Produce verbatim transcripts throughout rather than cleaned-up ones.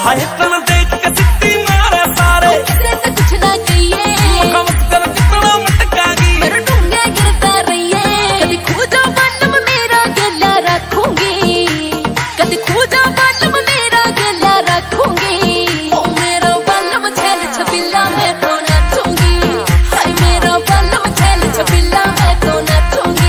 हाय तन देख के सिट्टी मारे सारे कुछ ना कहिए कम कर कितना मटकागी मेरे ढूंढे गिरता रहिए कभी खोजा मालूम मेरा गला रखूंगी कभी खोजा मालूम मेरा गला रखूंगी ओ मेरा बालम छैल छबिल्ला मैं तो नाचूंगी हाय मेरा बालम छैल छबिल्ला मैं तो नाचूंगी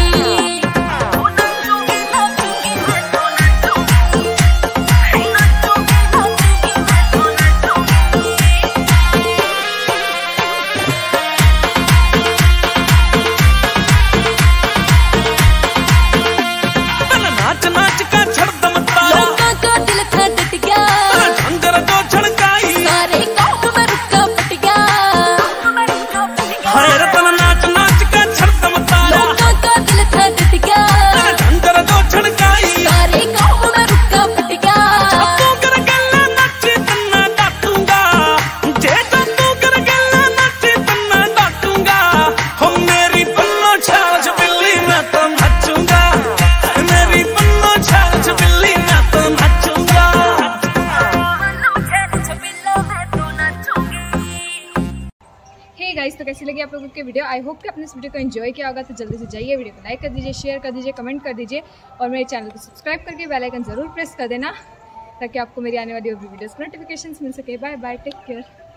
नाच नाच का छड़ दम तारा लोगों का दिल था डट गया झंझर जो छड़काई सारे गाँव में रुका पट गया हाय रतन नाच नाच का छड़ दम तारा लोगों का दिल था डट गया झंझर जो छड़काई सारे गाँव में रुका पट गया तू कर गल्ला नाचे तन्ना डाटूंगा जे तो तू कर गल्ला नाचे तन्ना डाटूंगा हो मेरी पन्नो छाल छबिल्ली मैं तो नाचूंगा मेरी पन्नो छाल छबिल्ली मैं तो नाचूंगा हे गाइस, तो कैसी लगी आप लोगों की वीडियो। आई होप कि आपने इस वीडियो को एंजॉय किया होगा। तो जल्दी से जाइए, वीडियो को लाइक कर दीजिए, शेयर कर दीजिए, कमेंट कर दीजिए और मेरे चैनल को सब्सक्राइब करके बेल आइकन ज़रूर प्रेस कर देना ताकि आपको मेरी आने वाली और भी वीडियोज़ की नोटिफिकेशंस मिल सके। Bye bye, take care.